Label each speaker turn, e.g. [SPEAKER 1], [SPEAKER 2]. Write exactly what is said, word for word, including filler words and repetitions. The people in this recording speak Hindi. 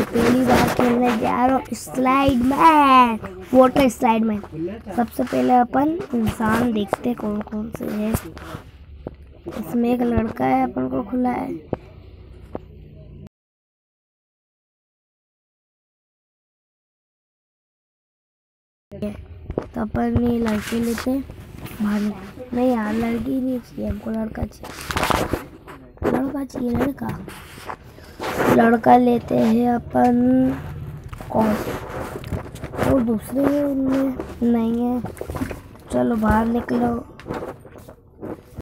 [SPEAKER 1] पहली बार खेलने जा रहा हूँ स्लाइड में, वाटर स्लाइड में। सबसे पहले अपन इंसान देखते कौन कौन से है। इसमें एक लड़का है, अपन को खुला है। तो अपन ये लड़के लेते भाग। नहीं यार, लड़की नहीं चाहिए हमको, लड़का चाहिए। लड़का चाहिए लड़का लड़का लेते हैं अपन। कौन और दूसरे में नहीं है। चलो बाहर निकलो।